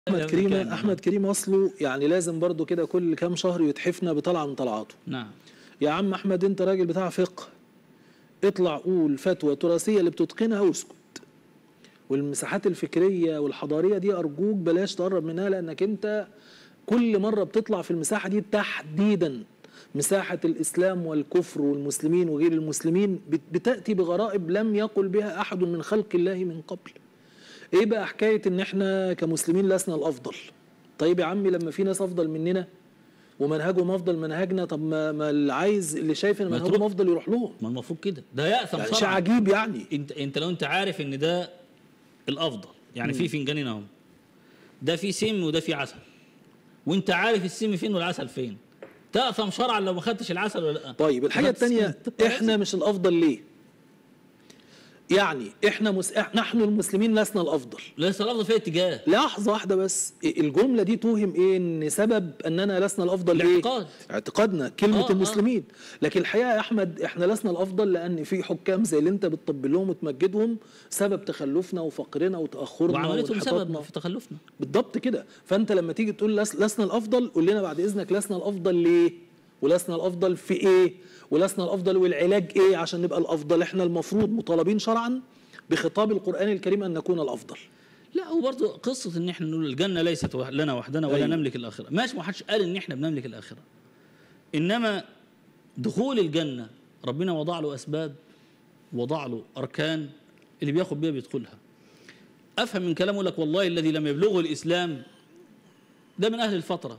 أحمد كريم أصله يعني لازم برضو كده كل كام شهر يتحفنا بطلعة من طلعاته. نعم يا عم أحمد أنت راجل بتاع فقه، اطلع قول فتوى تراثية اللي بتتقنها واسكت. والمساحات الفكرية والحضارية دي أرجوك بلاش تقرب منها، لأنك أنت كل مرة بتطلع في المساحة دي تحديدا مساحة الإسلام والكفر والمسلمين وغير المسلمين بتأتي بغرائب لم يقل بها أحد من خلق الله من قبل. ايه بقى حكايه ان احنا كمسلمين لسنا الافضل؟ طيب يا عمي لما في ناس افضل مننا ومنهجهم افضل منهجنا، طب ما اللي عايز اللي شايف ان منهجهم افضل يروح لهم. ما المفروض كده، ده يأثم يعني شرعا. شيء عجيب يعني. انت لو انت عارف ان ده الافضل، يعني في فنجانين اهو، ده في سم وده في عسل، وانت عارف السم فين والعسل فين، تأثم شرعا لو ما خدتش العسل ولا لا. طيب الحاجه الثانيه، احنا مش الافضل ليه؟ يعني نحن المسلمين لسنا الافضل. لسنا الافضل في اتجاه. لحظه واحده بس، الجمله دي توهم ايه؟ ان سبب اننا لسنا الافضل الاعتقاد. ايه؟ اعتقادنا كلمه المسلمين. لكن الحقيقه يا احمد احنا لسنا الافضل لان في حكام زي اللي انت بتطبل لهم وتمجدهم سبب تخلفنا وفقرنا وتاخرنا وعملتهم سبب في تخلفنا. بالضبط كده. فانت لما تيجي تقول لسنا الافضل، قول لنا بعد اذنك لسنا الافضل ليه؟ ولسنا الافضل في ايه؟ ولسنا الافضل والعلاج ايه عشان نبقى الافضل؟ احنا المفروض مطالبين شرعا بخطاب القرآن الكريم ان نكون الافضل. لا وبرضه قصه ان احنا نقول الجنه ليست لنا وحدنا ولا نملك الاخره، ماشي، ما حدش قال ان احنا بنملك الاخره. انما دخول الجنه ربنا وضع له اسباب، وضع له اركان اللي بياخد بيها بيدخلها. افهم من كلامه لك والله الذي لم يبلغه الاسلام ده من اهل الفتره،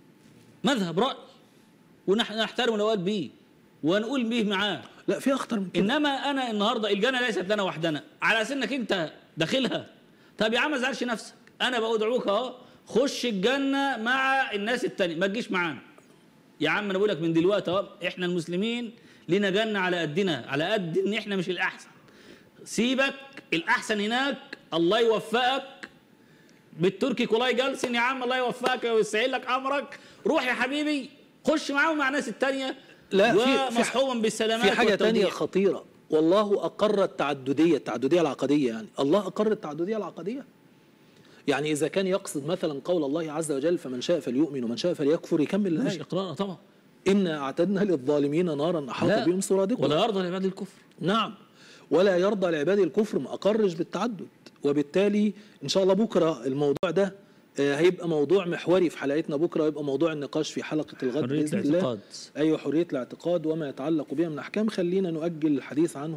مذهب راي ونحن نحترم لو قال بيه ونقول بيه معاه. لا في اخطر من كده. انما انا النهارده الجنه ليست لنا وحدنا على اساس انك انت داخلها. طب يا عم ما تزعلش نفسك، انا بدعوك اهو خش الجنه مع الناس التانية، ما تجيش معانا. يا عم انا بقول لك من دلوقتي اهو، احنا المسلمين لنا جنه على قدنا، على قد ان احنا مش الاحسن. سيبك الاحسن هناك، الله يوفقك بالتركي كولاي جالسن يا عم، الله يوفقك ويسهل لك امرك، روح يا حبيبي خش معاهم مع الناس التانية. لا ومصحوبا بالسلامات. في حاجة تانية خطيرة، والله أقر التعددية العقدية. يعني الله أقر التعددية العقدية. يعني إذا كان يقصد مثلا قول الله عز وجل فمن شاء فليؤمن ومن شاء فليكفر، يكمل الآية. مش إقرار طبعا. إنا أعتدنا للظالمين نارا أحاط بهم سرادقها. ولا يرضى لعباد الكفر. نعم، ولا يرضى لعباد الكفر، ما أقرش بالتعدد. وبالتالي إن شاء الله بكرة الموضوع ده هيبقى موضوع محوري في حلقتنا بكره، ويبقى موضوع النقاش في حلقه الغد باذن الله. ايوه، حريه الاعتقاد وما يتعلق بها من احكام. خلينا نؤجل الحديث عنه